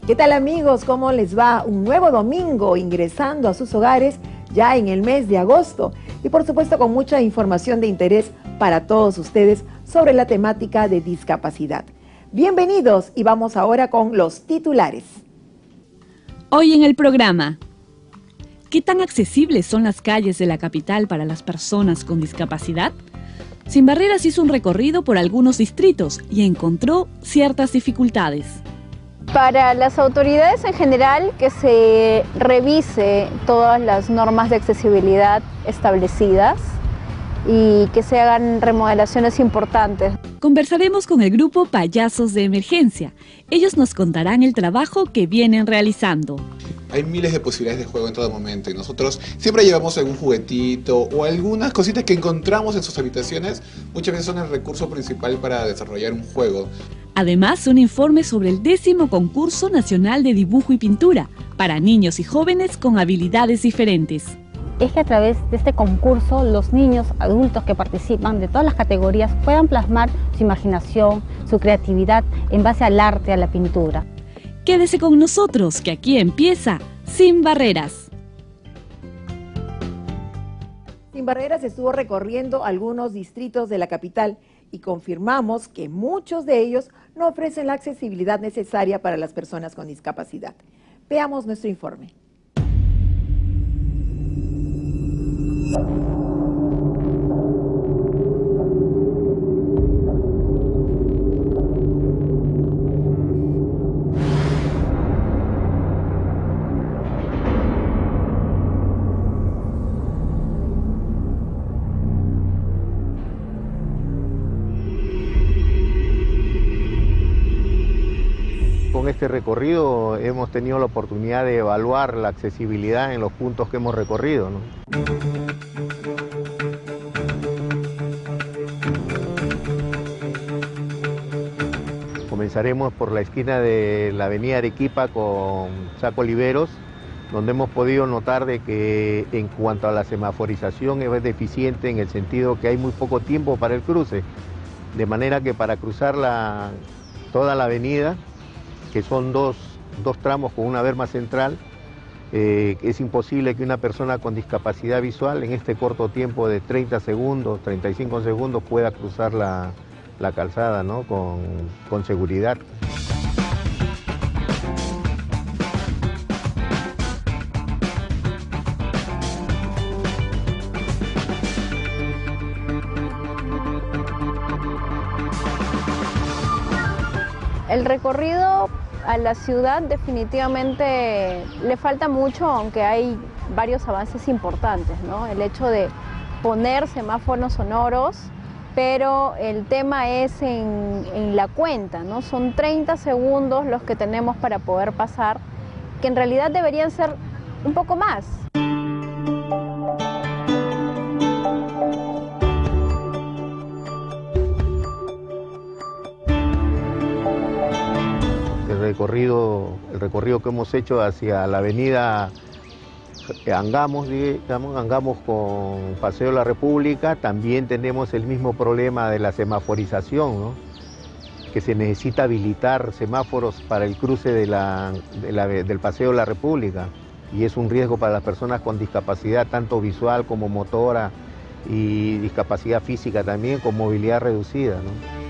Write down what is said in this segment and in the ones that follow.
¿Qué tal, amigos? ¿Cómo les va? Un nuevo domingo ingresando a sus hogares ya en el mes de agosto y por supuesto con mucha información de interés para todos ustedes sobre la temática de discapacidad. Bienvenidos y vamos ahora con los titulares. Hoy en el programa, ¿qué tan accesibles son las calles de la capital para las personas con discapacidad? Sin Barreras hizo un recorrido por algunos distritos y encontró ciertas dificultades. Para las autoridades en general, que se revise todas las normas de accesibilidad establecidas y que se hagan remodelaciones importantes. Conversaremos con el grupo Payasos de Emergencia. Ellos nos contarán el trabajo que vienen realizando. Hay miles de posibilidades de juego en todo momento y nosotros siempre llevamos algún juguetito o algunas cositas que encontramos en sus habitaciones. Muchas veces son el recurso principal para desarrollar un juego. Además, un informe sobre el 10º Concurso Nacional de Dibujo y Pintura para niños y jóvenes con habilidades diferentes. Es que a través de este concurso los niños, adultos que participan de todas las categorías puedan plasmar su imaginación, su creatividad en base al arte, a la pintura. Quédese con nosotros, que aquí empieza Sin Barreras. Sin Barreras estuvo recorriendo algunos distritos de la capital y confirmamos que muchos de ellos no ofrecen la accesibilidad necesaria para las personas con discapacidad. Veamos nuestro informe. Con este recorrido hemos tenido la oportunidad de evaluar la accesibilidad en los puntos que hemos recorrido, ¿no? Comenzaremos por la esquina de la avenida Arequipa con Saco Oliveros, donde hemos podido notar de que en cuanto a la semaforización es deficiente en el sentido que hay muy poco tiempo para el cruce, de manera que para cruzar toda la avenida, que son dos tramos con una berma central, es imposible que una persona con discapacidad visual en este corto tiempo de 30 segundos, 35 segundos pueda cruzar la calzada, ¿no? con seguridad. El recorrido a la ciudad definitivamente le falta mucho, aunque hay varios avances importantes, ¿no? El hecho de poner semáforos sonoros, pero el tema es en la cuenta, ¿no? Son 30 segundos los que tenemos para poder pasar, que en realidad deberían ser un poco más. El recorrido que hemos hecho hacia la avenida Angamos, digamos, Angamos con Paseo de la República, también tenemos el mismo problema de la semaforización, ¿no? Que se necesita habilitar semáforos para el cruce del Paseo de la República, y es un riesgo para las personas con discapacidad, tanto visual como motora, y discapacidad física también, con movilidad reducida, ¿no?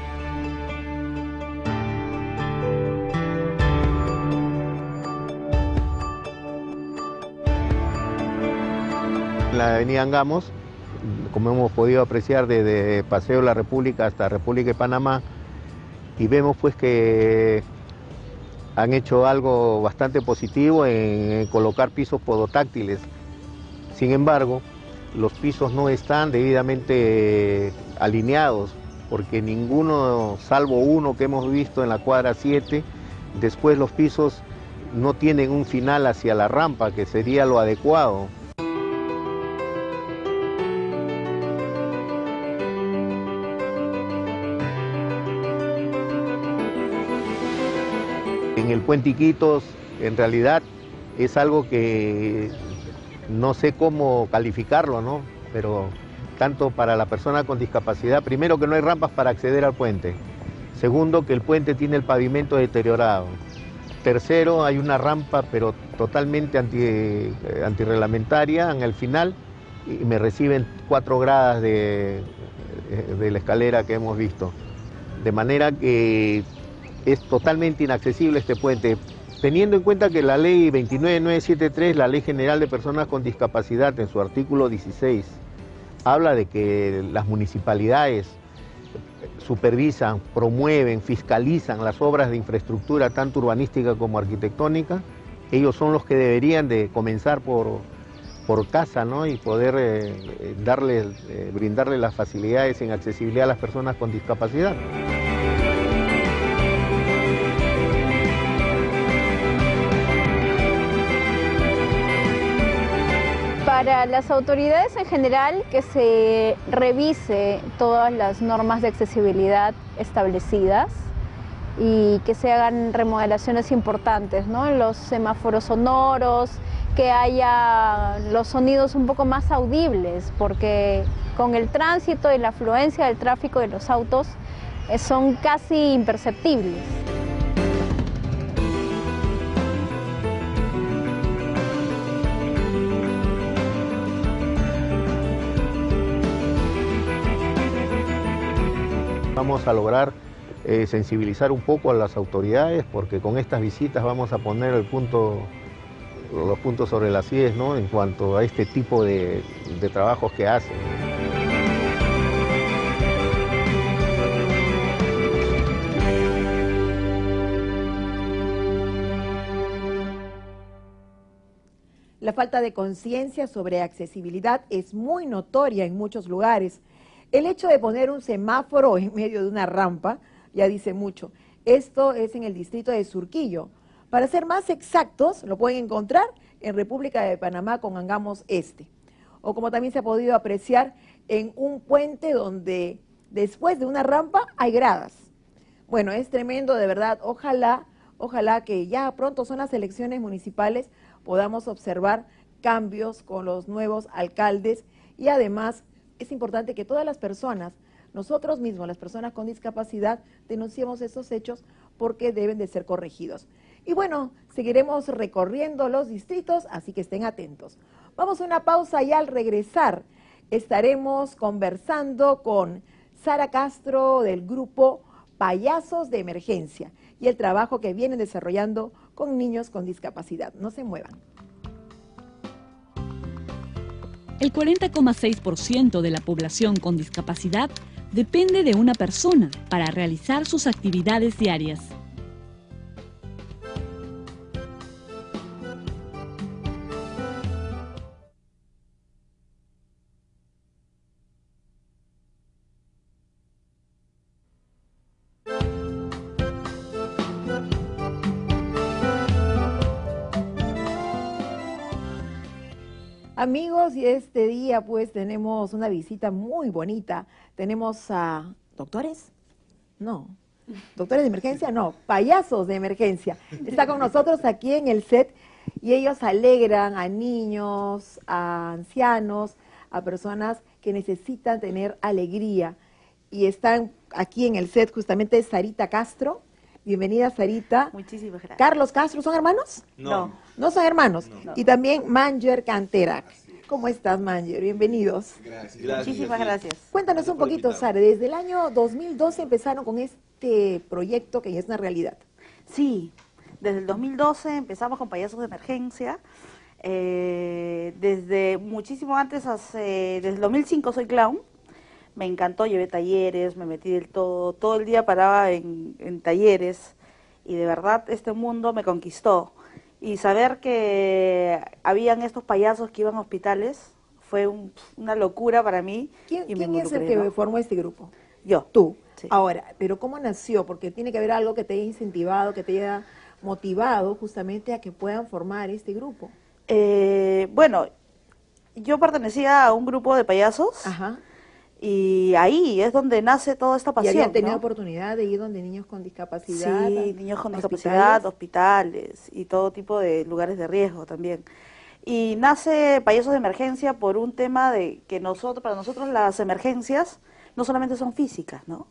La avenida Angamos, como hemos podido apreciar desde Paseo de la República hasta República de Panamá, y vemos pues que han hecho algo bastante positivo en colocar pisos podotáctiles. Sin embargo, los pisos no están debidamente alineados, porque ninguno, salvo uno que hemos visto en la cuadra 7, después los pisos no tienen un final hacia la rampa, que sería lo adecuado. En el Puente Iquitos, en realidad, es algo que no sé cómo calificarlo, ¿no? Pero tanto para la persona con discapacidad, primero que no hay rampas para acceder al puente. Segundo, que el puente tiene el pavimento deteriorado. tercero hay una rampa, pero totalmente antirreglamentaria en el final, y me reciben 4 gradas de la escalera que hemos visto. De manera que es totalmente inaccesible este puente. Teniendo en cuenta que la ley 29973, la Ley General de Personas con Discapacidad, en su artículo 16, habla de que las municipalidades supervisan, promueven, fiscalizan las obras de infraestructura tanto urbanística como arquitectónica. Ellos son los que deberían de comenzar por casa, ¿no? Y poder brindarle las facilidades en accesibilidad a las personas con discapacidad. Para las autoridades en general, que se revise todas las normas de accesibilidad establecidas y que se hagan remodelaciones importantes, ¿no? En los semáforos sonoros, que haya los sonidos un poco más audibles, porque con el tránsito y la afluencia del tráfico de los autos son casi imperceptibles. Vamos a lograr sensibilizar un poco a las autoridades, porque con estas visitas vamos a poner los puntos sobre las IES, ¿no? En cuanto a este tipo de trabajos que hacen. La falta de conciencia sobre accesibilidad es muy notoria en muchos lugares. El hecho de poner un semáforo en medio de una rampa ya dice mucho. Esto es en el distrito de Surquillo. Para ser más exactos, lo pueden encontrar en República de Panamá con Angamos Este. O como también se ha podido apreciar en un puente donde después de una rampa hay gradas. Bueno, es tremendo, de verdad. Ojalá que ya pronto son las elecciones municipales, podamos observar cambios con los nuevos alcaldes y además es importante que todas las personas, nosotros mismos, las personas con discapacidad, denunciemos esos hechos porque deben de ser corregidos. Y bueno, seguiremos recorriendo los distritos, así que estén atentos. Vamos a una pausa y al regresar estaremos conversando con Sara Castro del grupo Payasos de Emergencia y el trabajo que vienen desarrollando con niños con discapacidad. No se muevan. El 40,6% de la población con discapacidad depende de una persona para realizar sus actividades diarias. Amigos, y este día pues tenemos una visita muy bonita. Tenemos a doctores, no, doctores de emergencia, no, payasos de emergencia. Está con nosotros aquí en el set y ellos alegran a niños, a ancianos, a personas que necesitan tener alegría. Y están aquí en el set justamente Sarita Castro. Bienvenida, Sarita. Muchísimas gracias. Carlos Castro, ¿son hermanos? No. ¿No son hermanos? No. Y también Manger Cantera. ¿Cómo estás, Manger? Bienvenidos. Gracias. Muchísimas gracias. Cuéntanos un poquito, Sara. Desde el año 2012 empezaron con este proyecto que ya es una realidad. Sí, desde el 2012 empezamos con Payasos de Emergencia. Desde muchísimo antes, desde el 2005 soy clown. Me encantó, llevé talleres, me metí del todo el día paraba en talleres y de verdad este mundo me conquistó. Y saber que habían estos payasos que iban a hospitales fue una locura para mí. ¿Quién me es el involucré, que ¿no? formó este grupo? Yo. Tú. Sí. Ahora, pero ¿cómo nació? Porque tiene que haber algo que te haya incentivado, que te haya motivado justamente a que puedan formar este grupo. Bueno, yo pertenecía a un grupo de payasos. Ajá. Y ahí es donde nace toda esta ¿Y pasión, habían tenido ¿no? oportunidad de ir donde niños con discapacidad? Sí, niños con hospitales? discapacidad, hospitales y todo tipo de lugares de riesgo también. Y nace Payasos de Emergencia por un tema de que para nosotros las emergencias no solamente son físicas, ¿no?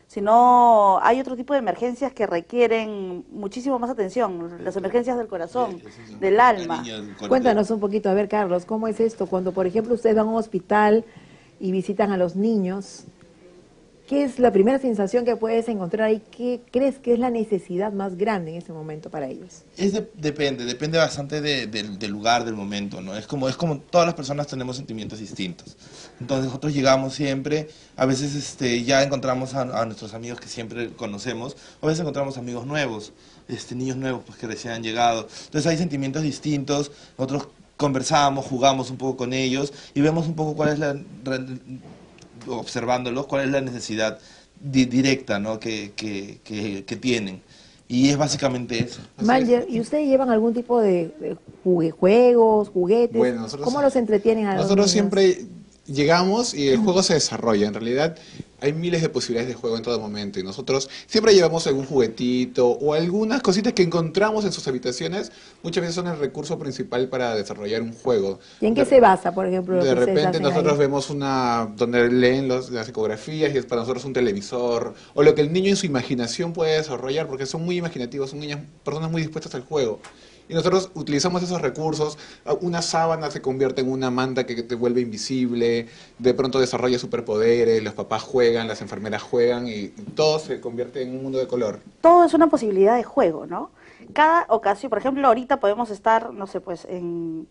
sino hay otro tipo de emergencias que requieren muchísimo más atención, las emergencias del corazón, del alma. Cuéntanos un poquito, a ver, Carlos, ¿cómo es esto? Cuando, por ejemplo, ustedes van a un hospital y visitan a los niños, ¿qué es la primera sensación que puedes encontrar ahí? ¿Qué crees que es la necesidad más grande en ese momento para ellos? Depende bastante del lugar, del momento, ¿no? Es como todas las personas tenemos sentimientos distintos. Entonces nosotros llegamos siempre, a veces ya encontramos a nuestros amigos que siempre conocemos, o a veces encontramos amigos nuevos, niños nuevos pues que recién han llegado. Entonces hay sentimientos distintos, nosotros conversamos, jugamos un poco con ellos y vemos un poco cuál es observándolos, cuál es la necesidad directa, ¿no? que tienen. Y es básicamente eso. Mayer, ¿y ustedes llevan algún tipo de juegos, juguetes? Bueno, ¿Cómo los entretienen a los nosotros niños? siempre llegamos y el juego se desarrolla. En realidad hay miles de posibilidades de juego en todo momento y nosotros siempre llevamos algún juguetito o algunas cositas que encontramos en sus habitaciones. Muchas veces son el recurso principal para desarrollar un juego. ¿Y en qué se basa, por ejemplo, lo De que ustedes repente hacen nosotros ahí? vemos donde leen las ecografías y es para nosotros un televisor o lo que el niño en su imaginación puede desarrollar porque son muy imaginativos, son personas muy dispuestas al juego. Y nosotros utilizamos esos recursos, una sábana se convierte en una manta que te vuelve invisible, de pronto desarrolla superpoderes, los papás juegan, las enfermeras juegan y todo se convierte en un mundo de color. Todo es una posibilidad de juego, ¿no? Cada ocasión, por ejemplo, ahorita podemos estar, no sé, pues en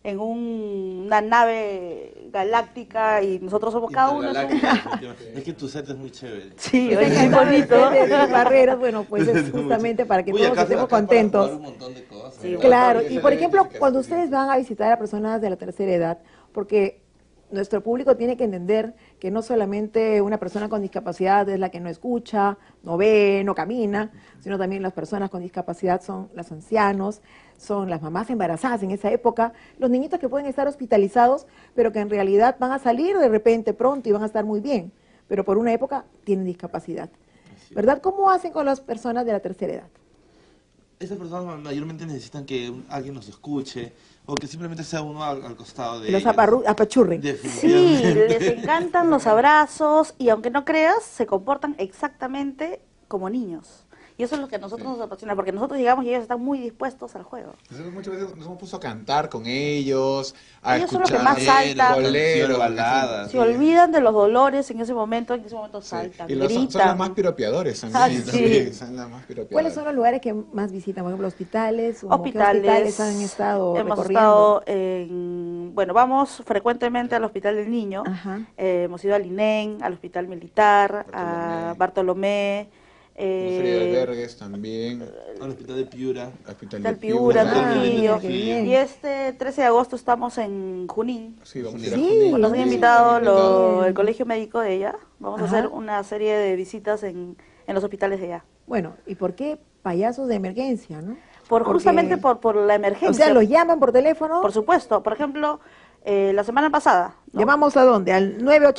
una nave galáctica y nosotros somos cada uno. Es que tu set es muy chévere. Sí, Esa es muy bonito. de barreras, bueno, pues es justamente para que Uy, todos acá estemos para contentos. jugar un montón de cosas. Sí, Claro, Bueno, y por ejemplo, cuando ustedes van a visitar a personas de la tercera edad, porque nuestro público tiene que entender que no solamente una persona con discapacidad es la que no escucha, no ve, no camina, sino también las personas con discapacidad son los ancianos, son las mamás embarazadas en esa época, los niñitos que pueden estar hospitalizados, pero que en realidad van a salir de repente pronto y van a estar muy bien, pero por una época tienen discapacidad. ¿Verdad? ¿Cómo hacen con las personas de la tercera edad? Esas personas mayormente necesitan que alguien los escuche o que simplemente sea uno al costado de Los ellos. apachurren. Sí, Definitivamente. les encantan los abrazos y aunque no creas, se comportan exactamente como niños. Y eso es lo que a nosotros nos apasiona, porque nosotros llegamos y ellos están muy dispuestos al juego. Nosotros muchas veces nos hemos puesto a cantar con ellos, a Ellos son los que escuchar más saltan. boleros, baladas. Se olvidan de los dolores en ese momento Sí. saltan, Y son los gritan. más piropeadores también. Ah, sí. También, son los más piropeadores. ¿Cuáles son los lugares que más visitan? Por ejemplo, hospitales. ¿Qué Hospitales. hospitales han estado Hemos recorriendo? estado en... Bueno, vamos frecuentemente al Hospital del Niño. Ajá. Hemos ido al INEN, al Hospital Militar, a Bartolomé. Feria de Albergues también. Al hospital de Piura. Hospital Del de Piura, Ah, Trujillo. qué bien. Y este 13 de agosto estamos en Junín. Sí, vamos a ir a Sí, Junín. Nos han Sí, invitado bien. el colegio médico de ella. Vamos Ajá. a hacer una serie de visitas en los hospitales de allá. Bueno, ¿y por qué payasos de emergencia, no? Justamente por la emergencia. O sea, los llaman por teléfono. Por supuesto. Por ejemplo, la semana pasada, ¿no? ¿Llamamos a dónde? Al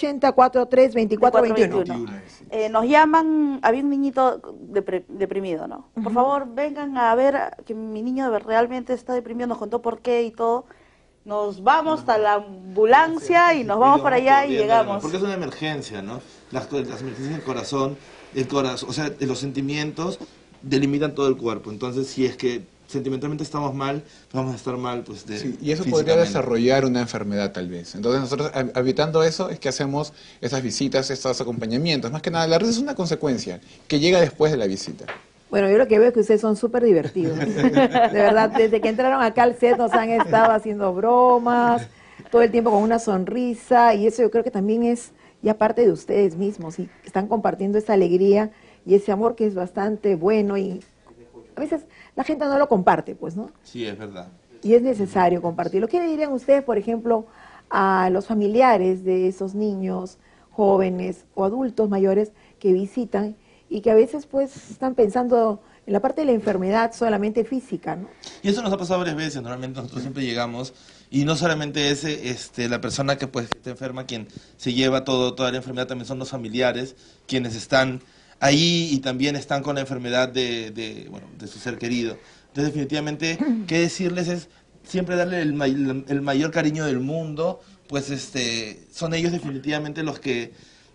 980-43-2421. Nos llaman, había un niñito deprimido, ¿no? Por favor, vengan a ver que mi niño realmente está deprimido, nos contó por qué y todo. Nos vamos hasta la ambulancia y nos vamos para allá y llegamos. Porque es una emergencia, ¿no? Las emergencias del corazón, o sea, los sentimientos delimitan todo el cuerpo. Entonces, si es que sentimentalmente estamos mal, vamos a estar mal, pues Sí, y eso podría físicamente. desarrollar una enfermedad tal vez. Entonces nosotros, evitando eso, es que hacemos esas visitas, estos acompañamientos. Más que nada, la red es una consecuencia que llega después de la visita. Bueno, yo lo que veo es que ustedes son súper divertidos. De verdad, desde que entraron acá al set nos han estado haciendo bromas, todo el tiempo con una sonrisa, y eso yo creo que también es ya parte de ustedes mismos, y están compartiendo esa alegría y ese amor que es bastante bueno, y a veces la gente no lo comparte, pues, ¿no? Sí, es verdad. Y es necesario compartirlo. ¿Qué le dirían ustedes, por ejemplo, a los familiares de esos niños, jóvenes o adultos mayores que visitan y que a veces pues están pensando en la parte de la enfermedad solamente física, ¿no? Y eso nos ha pasado varias veces. Normalmente nosotros siempre llegamos y no solamente es la persona que pues está enferma quien se lleva toda la enfermedad, también son los familiares quienes están ahí y también están con la enfermedad de su ser querido. Entonces definitivamente, qué decirles es siempre darle el mayor cariño del mundo, pues son ellos definitivamente los que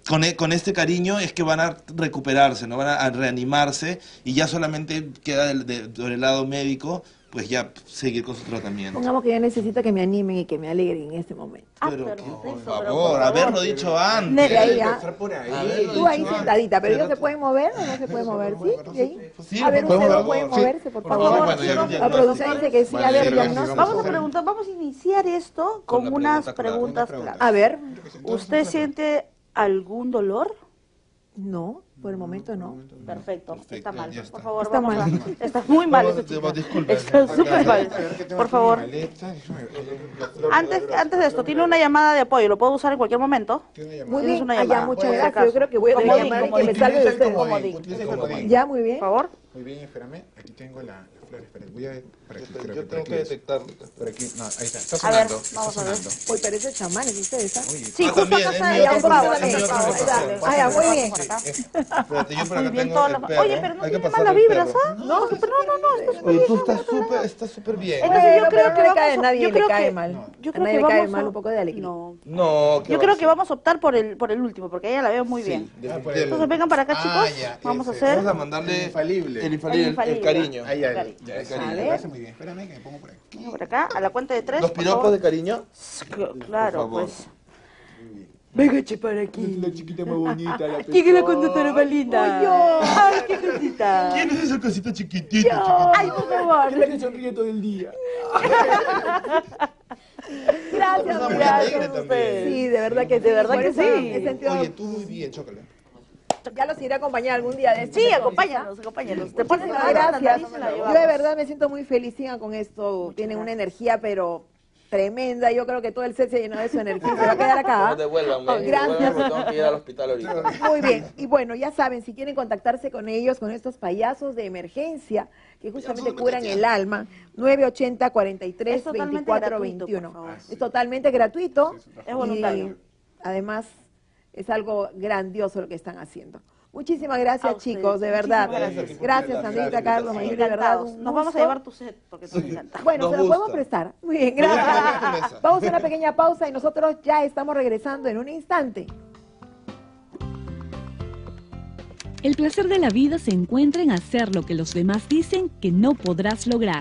con este cariño es que van a recuperarse, ¿no? Van a reanimarse y ya solamente queda del lado médico, pues ya seguir con su tratamiento. Pongamos que yo necesito que me animen y que me alegren en este momento. Pero por favor, haberlo dicho antes. Por ahí. Tú ahí sentadita, pero ellos se pueden mover o no se pueden mover, ¿sí? Sí, A ver, por ustedes favor, pueden sí. moverse, por Por favor. favor, La producción dice que sí. A ver, diagnóstico. Vamos a preguntar, vamos a iniciar esto con la unas pregunta preguntas claras. A ver, ¿Usted siente algún dolor? no, por el momento no. Perfecto, está mal. ya está. Por favor, Está vamos mal. Está muy mal. Vamos, esa chica. disculpe. Está súper mal. Por favor. Antes de esto, tiene una llamada de apoyo. ¿Lo puedo usar en cualquier momento? Muy Tienes bien, una ya, llamada. muchas Por si gracias. acaso. Yo creo que voy a Comodín, llamar y que me comodín. salve de Utiliza el ustedes. utiliza el comodín. Ya, muy bien. Por favor. Muy bien, espérame. Aquí tengo la flor. Espera, voy a ver. Por aquí, creo Yo por tengo aquí que es. detectarlo. Por aquí, no, ahí está. Está A ver, sonando. vamos está a ver. sonando. Hoy parece chamanes ustedes, ¿ah? Sí, Ah, justo también, acá es está mi ya otro un pavo. profesor, es mi otro Dale. Ah, ya, muy bien. Por acá. Espérate, yo por acá Muy bien, tengo todas el las... perro. Oye, pero no Hay que tiene pasarle malas el vibras, perro. ¿ah? No, está súper Oye, tú bien. estás súper bien. Entonces yo Bueno, creo pero que no le cae a vamos nadie, yo le creo cae que- mal. Yo A creo nadie que le cae vamos mal a... un poco de alegría. No. No, Yo creo que vamos a optar por el último, porque a ella la veo muy bien. definitivamente. Entonces vengan para acá, chicos. ya, Vamos a ese. hacer... Vamos a mandarle Infalible. el infalible, el cariño. Ahí, ya, Cariño. ya, el A cariño. ver. Lo hace muy bien. Espérame que me pongo por aquí. Vengan por acá, a la cuenta de 3. ¿Los piropos de cariño? Claro, Por favor. pues. Véngase para aquí. La chiquita más bonita, la ¿Quién es la conductora más linda? Yo. Ay, qué cosita. ¿Quién es esa cosita chiquitita? Ay, por favor. la que sonríe todo el día. Gracias, Una muy gracias alegre a también. ustedes. Sí, de verdad que sí. He sentido, Oye, tú muy bien, chócala. ya los iré a acompañar algún día de estos. Sí, acompáñanos. Te pones Muchísimas la gracias. nariz y la Yo llevamos. de verdad me siento muy feliz. Sigan con esto. Tienen una energía, pero tremenda. Yo creo que todo el set se llenó de su energía. Se va a quedar acá. Devuélvanme, Gracias. porque tengo que ir al hospital ahorita. Muy bien. Y bueno, ya saben, si quieren contactarse con ellos, con estos payasos de emergencia que justamente curan el alma, 980 43 Es totalmente 24 gratuito, 21. por favor. Es totalmente gratuito. Es voluntario. Y además es algo grandioso lo que están haciendo. Muchísimas gracias, A ustedes. chicos, de verdad. Muchísimas Gracias, gracias. Sandrita, Gracias. Carlos, Mayuri, de verdad. Encantados. un Nos vamos a gusto. llevar tu set, porque nos encanta. Bueno, Nos se lo podemos gusta. prestar. Muy bien, Nos gusta tu gracias. mesa. Vamos a una pequeña pausa y nosotros ya estamos regresando en un instante. El placer de la vida se encuentra en hacer lo que los demás dicen que no podrás lograr.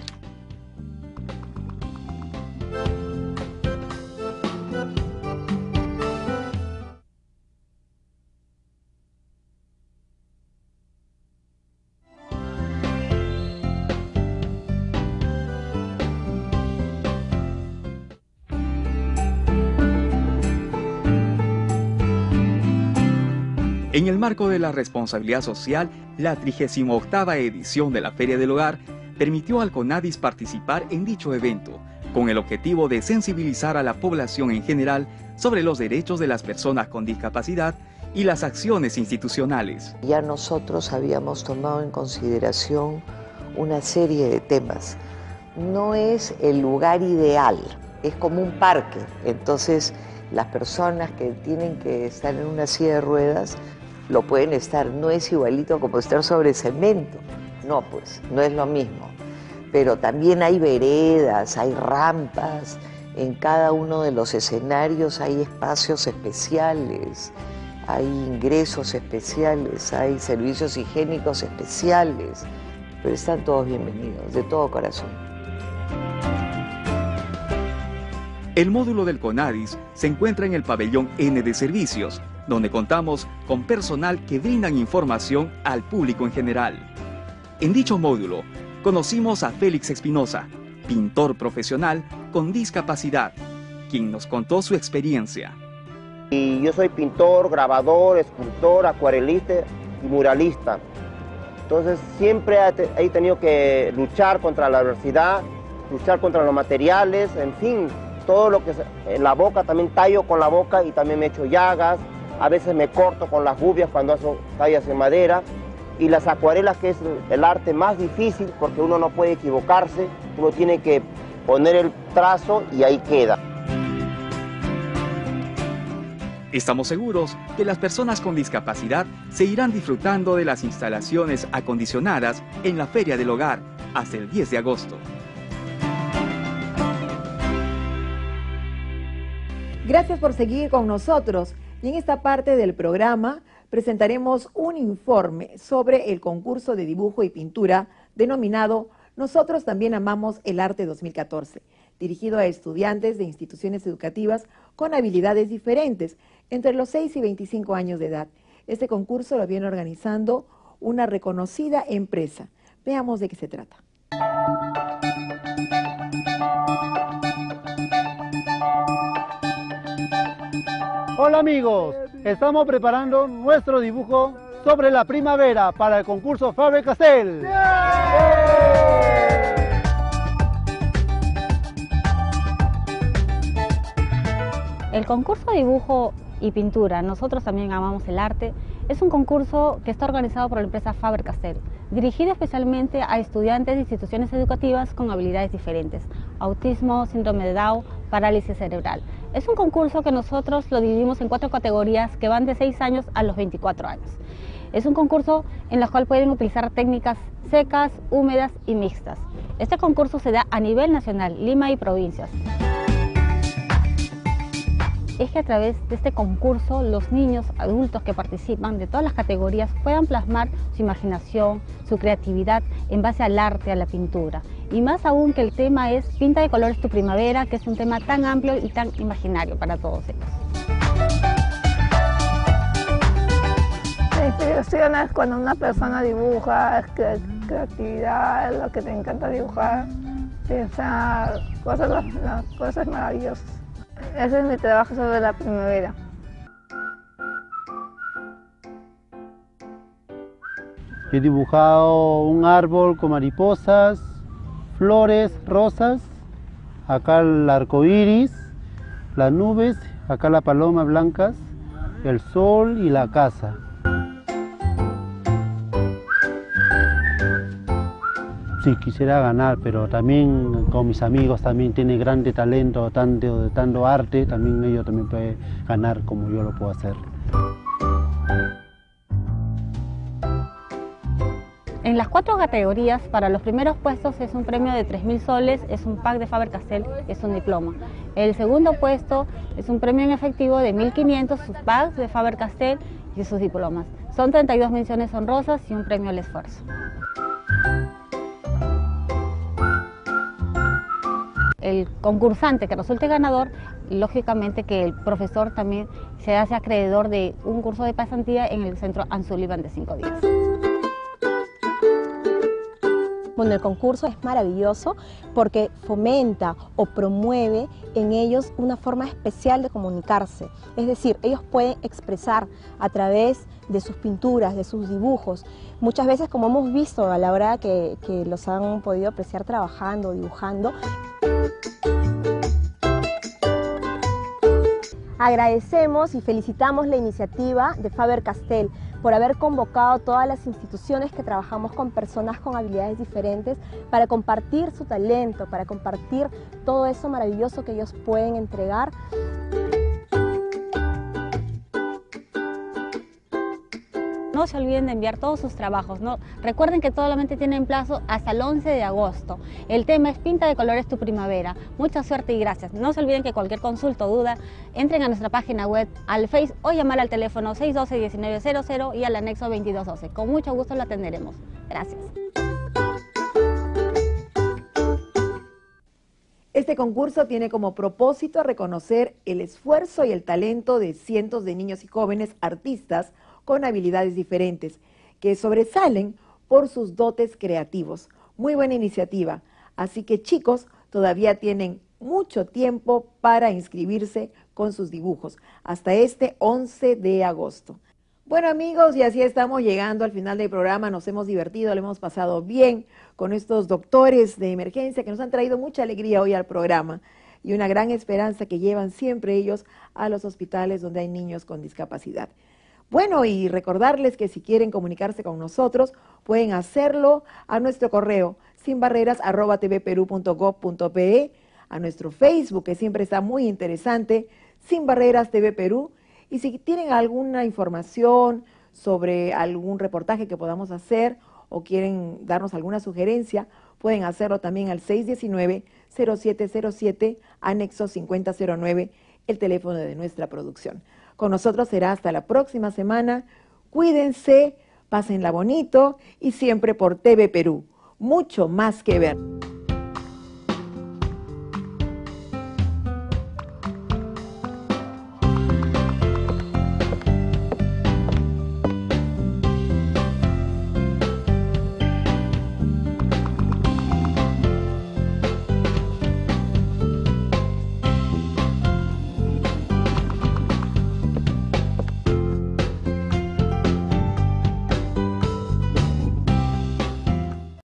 En el marco de la responsabilidad social, la 38ª edición de la Feria del Hogar permitió al CONADIS participar en dicho evento, con el objetivo de sensibilizar a la población en general sobre los derechos de las personas con discapacidad y las acciones institucionales. Ya nosotros habíamos tomado en consideración una serie de temas. No es el lugar ideal, es como un parque. Entonces, las personas que tienen que estar en una silla de ruedas lo pueden estar. No es igualito como estar sobre cemento. No, pues, no es lo mismo. Pero también hay veredas, hay rampas. En cada uno de los escenarios hay espacios especiales, hay ingresos especiales, hay servicios higiénicos especiales. Pero están todos bienvenidos, de todo corazón. El módulo del CONADIS se encuentra en el pabellón N de servicios, donde contamos con personal que brindan información al público en general. En dicho módulo, conocimos a Félix Espinosa, pintor profesional con discapacidad, quien nos contó su experiencia. Y yo soy pintor, grabador, escultor, acuarelista y muralista. Entonces siempre he tenido que luchar contra la adversidad, luchar contra los materiales, en fin, todo lo que en la boca, también tallo con la boca y también me echo llagas, a veces me corto con las gubias cuando hago tallas en madera, y las acuarelas, que es el arte más difícil porque uno no puede equivocarse, uno tiene que poner el trazo y ahí queda. Estamos seguros que las personas con discapacidad seguirán disfrutando de las instalaciones acondicionadas en la Feria del Hogar hasta el 10 de agosto. Gracias por seguir con nosotros. Y en esta parte del programa presentaremos un informe sobre el concurso de dibujo y pintura denominado Nosotros también amamos el arte 2014, dirigido a estudiantes de instituciones educativas con habilidades diferentes, entre los 6 y 25 años de edad. Este concurso lo viene organizando una reconocida empresa. Veamos de qué se trata. Hola amigos, estamos preparando nuestro dibujo sobre la primavera para el concurso Faber-Castell. El concurso de dibujo y pintura, Nosotros también amamos el arte, es un concurso que está organizado por la empresa Faber-Castell, dirigido especialmente a estudiantes de instituciones educativas con habilidades diferentes, autismo, síndrome de Down, parálisis cerebral. Es un concurso que nosotros lo dividimos en 4 categorías que van de 6 años a los 24 años. Es un concurso en el cual pueden utilizar técnicas secas, húmedas y mixtas. Este concurso se da a nivel nacional, Lima y provincias. Es que a través de este concurso los niños, adultos que participan de todas las categorías puedan plasmar su imaginación, su creatividad en base al arte, a la pintura. Y más aún que el tema es Pinta de colores tu primavera, que es un tema tan amplio y tan imaginario para todos ellos. La inspiración es cuando una persona dibuja, es creatividad, es lo que te encanta dibujar, pensar las cosas maravillosas. Ese es mi trabajo sobre la primavera. He dibujado un árbol con mariposas, flores, rosas, acá el arco iris, las nubes, acá la paloma blancas, el sol y la casa. Sí, quisiera ganar, pero también con mis amigos también tiene grande talento, tanto arte, también ellos también pueden ganar como yo lo puedo hacer. En las 4 categorías, para los primeros puestos es un premio de 3.000 soles, es un pack de Faber-Castell, es un diploma. El segundo puesto es un premio en efectivo de 1.500, sus packs de Faber-Castell y sus diplomas. Son 32 menciones honrosas y un premio al esfuerzo. El concursante que resulte ganador, lógicamente que el profesor también se hace acreedor de un curso de pasantía en el Centro Ansullivan de 5 días. Bueno, el concurso es maravilloso porque fomenta o promueve en ellos una forma especial de comunicarse. Es decir, ellos pueden expresar a través de sus pinturas, de sus dibujos. Muchas veces, como hemos visto a la hora que los han podido apreciar trabajando, dibujando. Agradecemos y felicitamos la iniciativa de Faber-Castell por haber convocado todas las instituciones que trabajamos con personas con habilidades diferentes para compartir su talento, para compartir todo eso maravilloso que ellos pueden entregar. No se olviden de enviar todos sus trabajos, ¿no? Recuerden que solamente tienen plazo hasta el 11 de agosto. El tema es Pinta de colores tu primavera. Mucha suerte y gracias. No se olviden que cualquier consulta o duda, entren a nuestra página web, al Face o llamar al teléfono 612-1900 y al anexo 2212. Con mucho gusto lo atenderemos. Gracias. Este concurso tiene como propósito reconocer el esfuerzo y el talento de cientos de niños y jóvenes artistas con habilidades diferentes, que sobresalen por sus dotes creativos. Muy buena iniciativa. Así que chicos, todavía tienen mucho tiempo para inscribirse con sus dibujos, hasta este 11 de agosto. Bueno amigos, y así estamos llegando al final del programa. Nos hemos divertido, lo hemos pasado bien con estos doctores de emergencia que nos han traído mucha alegría hoy al programa y una gran esperanza que llevan siempre ellos a los hospitales donde hay niños con discapacidad. Bueno, y recordarles que si quieren comunicarse con nosotros, pueden hacerlo a nuestro correo sinbarreras@tvperú.gov.pe, a nuestro Facebook, que siempre está muy interesante, Sin Barreras TV Perú, y si tienen alguna información sobre algún reportaje que podamos hacer o quieren darnos alguna sugerencia, pueden hacerlo también al 619-0707, anexo 5009, el teléfono de nuestra producción. Con nosotros será hasta la próxima semana. Cuídense, pásenla bonito y siempre por TV Perú. Mucho más que ver.